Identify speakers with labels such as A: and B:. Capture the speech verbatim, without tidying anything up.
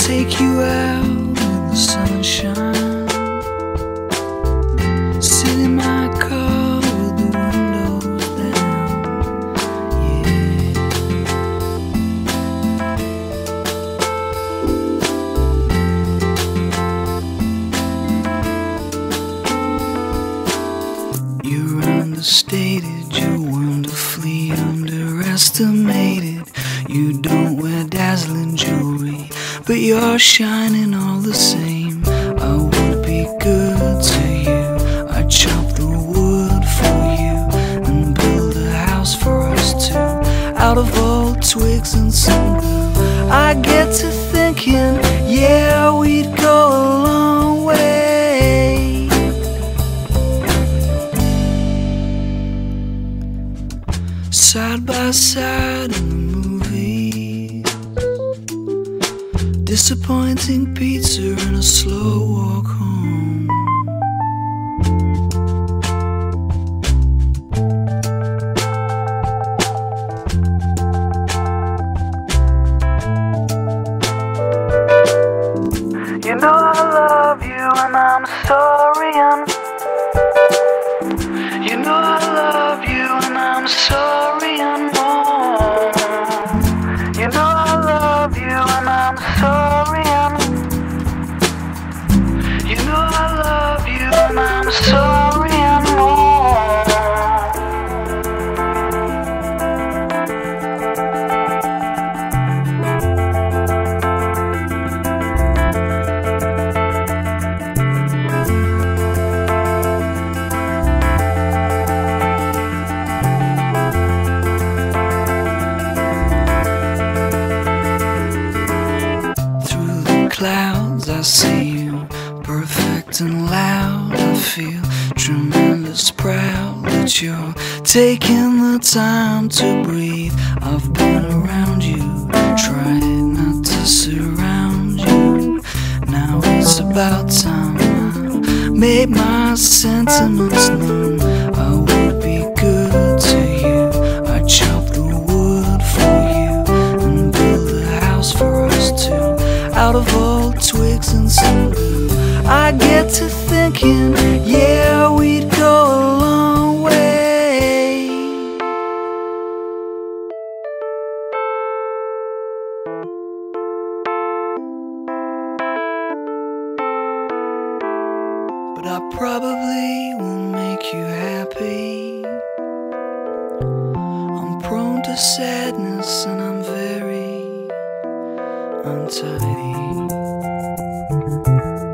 A: take you out in the sunshine, sit in my car with the windows down, yeah. You're understated, you're wonderfully underestimated. You don't wear dazzling jewelry, but you're shining all the same. I would be good to you, I'd chop the wood for you and build a house for us two, out of old twigs and some glue. I get to thinking, yeah, we'd go a long way, side by side in the movies, disappointing pizza and a slow walk home. You know I love you and I'm sorry, and you know I love you and I'm sorry and more. You know I love you and I'm sorry, and you know I love you and I'm sorry and more. Clouds, I see you, perfect and loud. I feel tremendous proud that you're taking the time to breathe. I've been around you, tried not to surround you. Now it's about time I made my sentiments known. I would be good to you, I'd chop the wood for you and build a house for us two, out of old twigs and some glue. I get to thinking, yeah, we'd go a long way, but I probably won't make you happy. I'm prone to sadness and I'm very untidy.